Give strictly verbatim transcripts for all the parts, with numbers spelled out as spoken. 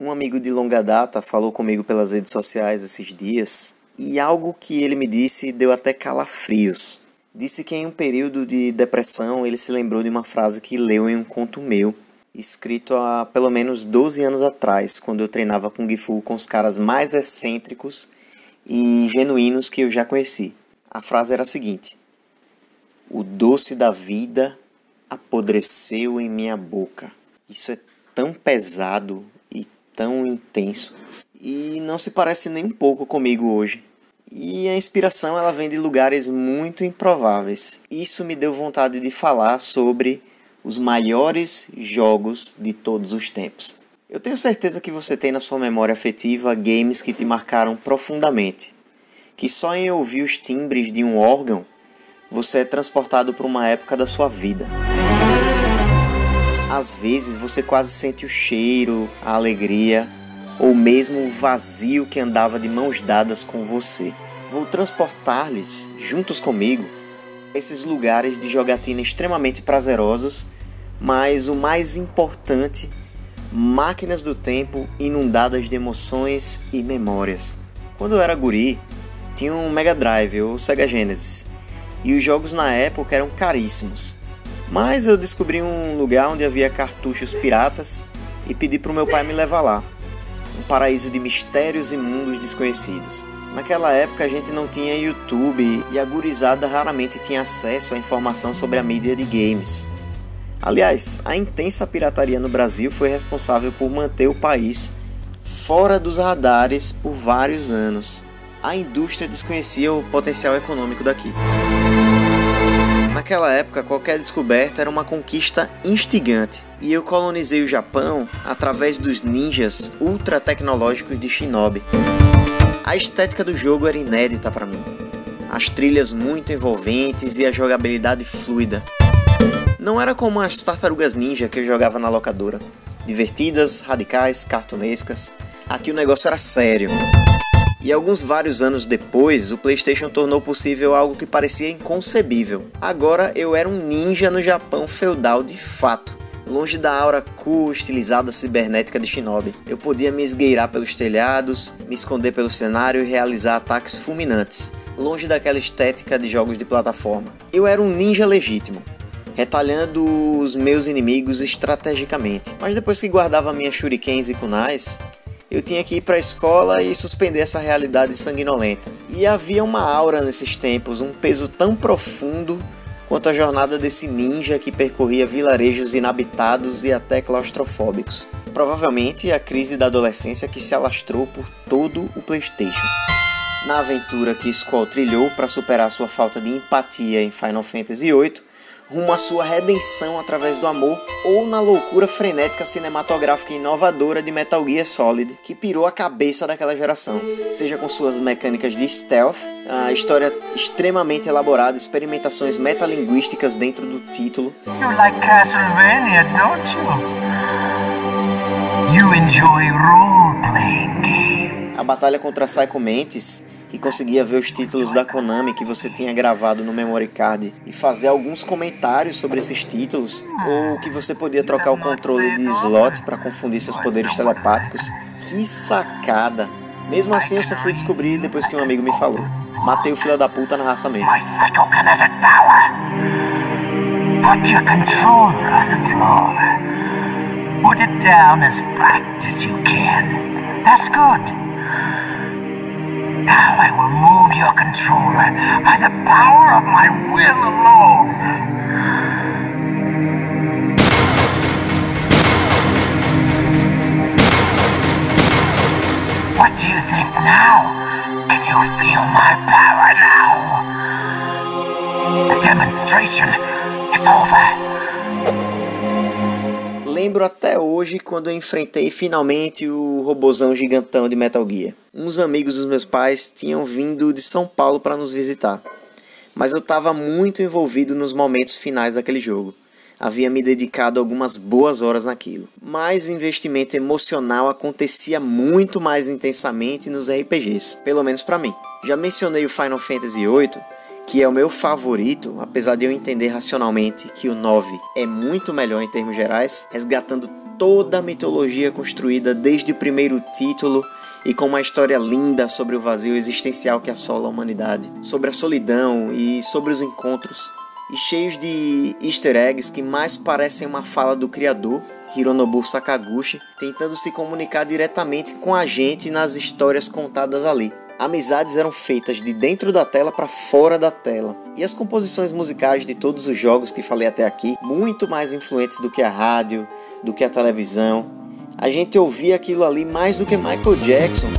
Um amigo de longa data falou comigo pelas redes sociais esses dias e algo que ele me disse deu até calafrios. Disse que em um período de depressão ele se lembrou de uma frase que leu em um conto meu, escrito há pelo menos doze anos atrás, quando eu treinava Kung Fu com os caras mais excêntricos e genuínos que eu já conheci. A frase era a seguinte: o doce da vida apodreceu em minha boca. Isso é tão pesado e tão intenso e não se parece nem um pouco comigo hoje. E a inspiração ela vem de lugares muito improváveis. Isso me deu vontade de falar sobre os maiores jogos de todos os tempos. Eu tenho certeza que você tem na sua memória afetiva games que te marcaram profundamente, que só em ouvir os timbres de um órgão você é transportado para uma época da sua vida. Às vezes você quase sente o cheiro, a alegria, ou mesmo o vazio que andava de mãos dadas com você. Vou transportar-lhes, juntos comigo, esses lugares de jogatina extremamente prazerosos, mas o mais importante, máquinas do tempo inundadas de emoções e memórias. Quando eu era guri, tinha um Mega Drive ou Sega Genesis, e os jogos na época eram caríssimos. Mas eu descobri um lugar onde havia cartuchos piratas e pedi para o meu pai me levar lá. Um paraíso de mistérios e mundos desconhecidos. Naquela época a gente não tinha YouTube e a gurizada raramente tinha acesso à informação sobre a mídia de games. Aliás, a intensa pirataria no Brasil foi responsável por manter o país fora dos radares por vários anos. A indústria desconhecia o potencial econômico daqui. Naquela época, qualquer descoberta era uma conquista instigante, e eu colonizei o Japão através dos ninjas ultra tecnológicos de Shinobi. A estética do jogo era inédita para mim, as trilhas muito envolventes e a jogabilidade fluida. Não era como as tartarugas ninja que eu jogava na locadora, divertidas, radicais, cartunescas. Aqui o negócio era sério. E alguns vários anos depois, o PlayStation tornou possível algo que parecia inconcebível. Agora eu era um ninja no Japão feudal de fato, longe da aura cool, estilizada cibernética de Shinobi. Eu podia me esgueirar pelos telhados, me esconder pelo cenário e realizar ataques fulminantes, longe daquela estética de jogos de plataforma. Eu era um ninja legítimo, retalhando os meus inimigos estrategicamente. Mas depois que guardava minhas shurikens e kunais, eu tinha que ir para a escola e suspender essa realidade sanguinolenta. E havia uma aura nesses tempos, um peso tão profundo quanto a jornada desse ninja que percorria vilarejos inabitados e até claustrofóbicos. Provavelmente a crise da adolescência que se alastrou por todo o PlayStation. Na aventura que Squall trilhou para superar sua falta de empatia em Final Fantasy oito, rumo à sua redenção através do amor, ou na loucura frenética cinematográfica inovadora de Metal Gear Solid, que pirou a cabeça daquela geração. Seja com suas mecânicas de stealth, a história extremamente elaborada, experimentações metalinguísticas dentro do título. You like Castlevania, don't you? You enjoy role-playing games. A batalha contra Psycho Mantis, que conseguia ver os títulos da Konami que você tinha gravado no memory card e fazer alguns comentários sobre esses títulos, ou que você podia trocar o controle de slot para confundir seus poderes telepáticos. Que sacada! Mesmo assim eu só fui descobrir depois que um amigo me falou. Matei o filho da puta na raça mesmo. My psychokinetic power. Put your controller on the floor. Put it down as flat as you can. That's good. Now I will move your controller by the power of my will alone. What do you think now? Can you feel my power now? The demonstration is over. Lembro até hoje quando eu enfrentei finalmente o robozão gigantão de Metal Gear. Uns amigos dos meus pais tinham vindo de São Paulo para nos visitar, mas eu estava muito envolvido nos momentos finais daquele jogo. Havia me dedicado algumas boas horas naquilo. Mas investimento emocional acontecia muito mais intensamente nos R P Gs, pelo menos para mim. Já mencionei o Final Fantasy oito, que é o meu favorito, apesar de eu entender racionalmente que o nove é muito melhor em termos gerais, resgatando toda a mitologia construída desde o primeiro título e com uma história linda sobre o vazio existencial que assola a humanidade, sobre a solidão e sobre os encontros, e cheios de easter eggs que mais parecem uma fala do criador, Hironobu Sakaguchi, tentando se comunicar diretamente com a gente nas histórias contadas ali. Amizades eram feitas de dentro da tela para fora da tela. E as composições musicais de todos os jogos que falei até aqui, muito mais influentes do que a rádio, do que a televisão. A gente ouvia aquilo ali mais do que Michael Jackson.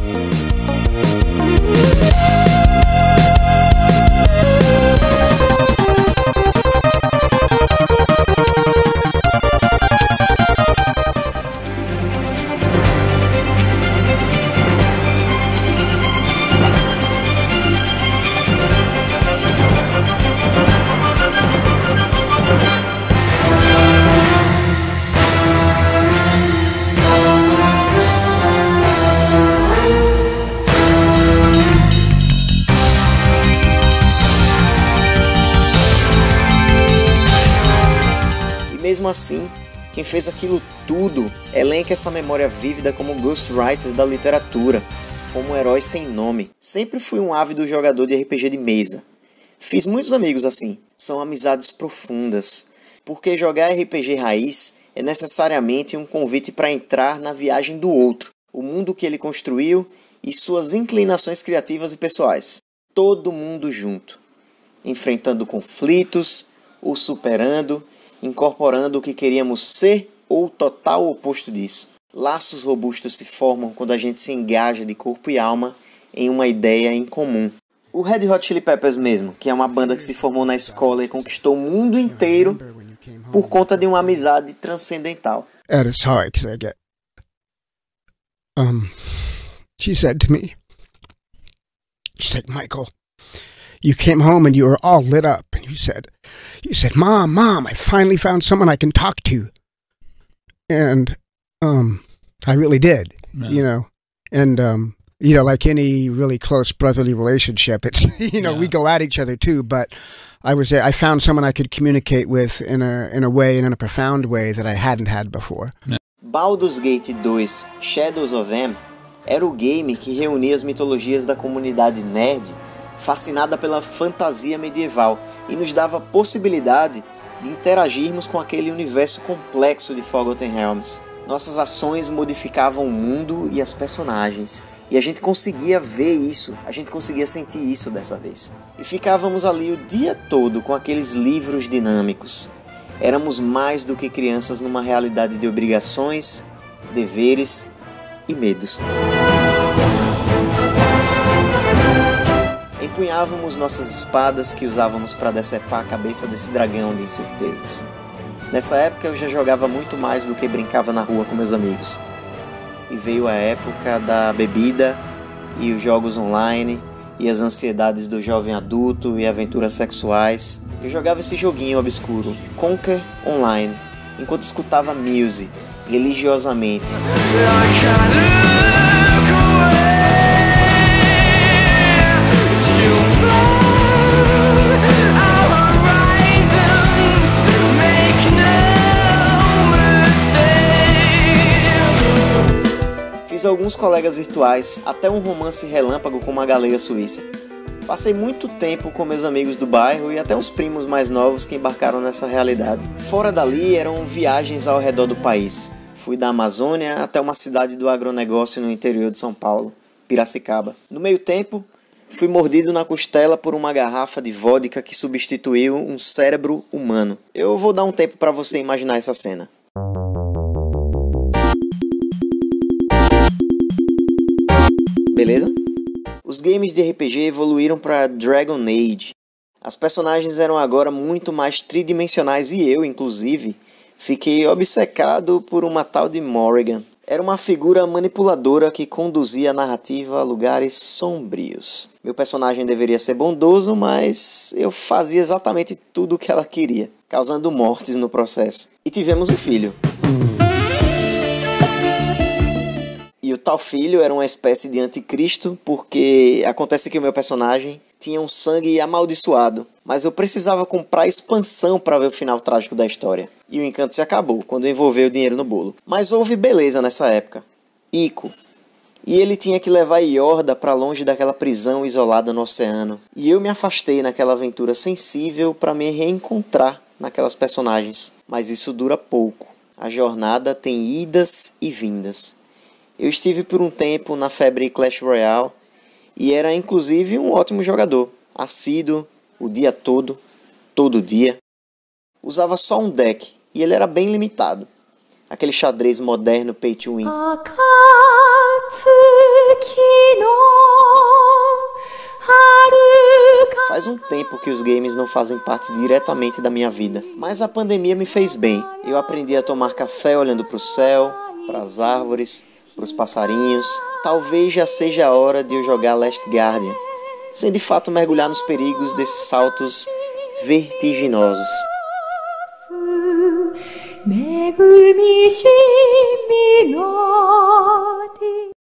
Mesmo assim, quem fez aquilo tudo elenca essa memória vívida como ghostwriters da literatura, como heróis sem nome. Sempre fui um ávido jogador de R P G de mesa. Fiz muitos amigos assim, são amizades profundas, porque jogar R P G raiz é necessariamente um convite para entrar na viagem do outro, o mundo que ele construiu e suas inclinações criativas e pessoais. Todo mundo junto, enfrentando conflitos, o superando, incorporando o que queríamos ser ou o total oposto disso. Laços robustos se formam quando a gente se engaja de corpo e alma em uma ideia em comum. O Red Hot Chili Peppers mesmo, que é uma banda que se formou na escola e conquistou o mundo inteiro por conta de uma amizade transcendental. At its heart, because I get... Um, she said to me, she's like, Michael, you came home and you were all lit up, and you said, you said, Mom, Mom, I finally found someone I can talk to. And, um, I really did, yeah. you know, and, um, you know, like any really close brotherly relationship, it's, you know, yeah. we go at each other too, but I was there, I found someone I could communicate with in a, in a way and in a profound way that I hadn't had before. Yeah. Baldur's Gate two, Shadows of M, era o game que reunia as mitologias da comunidade nerd, fascinada pela fantasia medieval, e nos dava a possibilidade de interagirmos com aquele universo complexo de Forgotten Realms. Nossas ações modificavam o mundo e as personagens, e a gente conseguia ver isso, a gente conseguia sentir isso dessa vez. E ficávamos ali o dia todo com aqueles livros dinâmicos. Éramos mais do que crianças numa realidade de obrigações, deveres e medos. Empunhávamos nossas espadas que usávamos para decepar a cabeça desse dragão de incertezas. Nessa época eu já jogava muito mais do que brincava na rua com meus amigos. E veio a época da bebida e os jogos online e as ansiedades do jovem adulto e aventuras sexuais. Eu jogava esse joguinho obscuro, Conquer Online, enquanto escutava Muse religiosamente. Fiz alguns colegas virtuais, até um romance relâmpago com uma galega suíça. Passei muito tempo com meus amigos do bairro e até uns primos mais novos que embarcaram nessa realidade. Fora dali eram viagens ao redor do país. Fui da Amazônia até uma cidade do agronegócio no interior de São Paulo, Piracicaba. No meio tempo, fui mordido na costela por uma garrafa de vodka que substituiu um cérebro humano. Eu vou dar um tempo para você imaginar essa cena. Beleza? Os games de R P G evoluíram para Dragon Age. As personagens eram agora muito mais tridimensionais e eu, inclusive, fiquei obcecado por uma tal de Morrigan. Era uma figura manipuladora que conduzia a narrativa a lugares sombrios. Meu personagem deveria ser bondoso, mas eu fazia exatamente tudo o que ela queria, causando mortes no processo. E tivemos um filho. E o tal filho era uma espécie de anticristo, porque acontece que o meu personagem tinha um sangue amaldiçoado, mas eu precisava comprar a expansão para ver o final trágico da história. E o encanto se acabou quando envolveu o dinheiro no bolo. Mas houve beleza nessa época. Ico. E ele tinha que levar Yorda para longe daquela prisão isolada no oceano. E eu me afastei naquela aventura sensível para me reencontrar naquelas personagens. Mas isso dura pouco. A jornada tem idas e vindas. Eu estive por um tempo na febre Clash Royale e era inclusive um ótimo jogador, assíduo, o dia todo, todo dia. Usava só um deck e ele era bem limitado. Aquele xadrez moderno pay to win. Faz um tempo que os games não fazem parte diretamente da minha vida, mas a pandemia me fez bem. Eu aprendi a tomar café olhando para o céu, para as árvores, para os passarinhos. Talvez já seja a hora de eu jogar Last Guardian, sem de fato mergulhar nos perigos desses saltos vertiginosos.